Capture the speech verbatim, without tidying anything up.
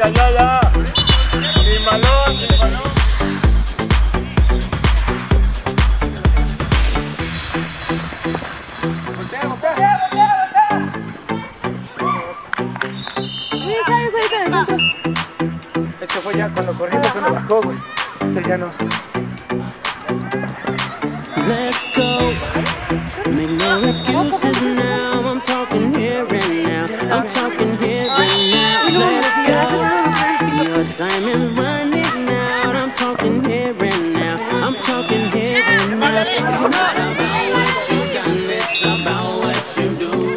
Ya, ya, ya. Sin balón, sin balón. Voltea, voltea. Es que fue ya cuando corrimos, cuando bajó, güey. Entonces ya no. Let's go. Make no excuses now. I'm talking here and now. I'm talking here and now. Let's go. Your time is running out. I'm talking here and now. I'm talking here and now. It's not about what you got, it's about what you do.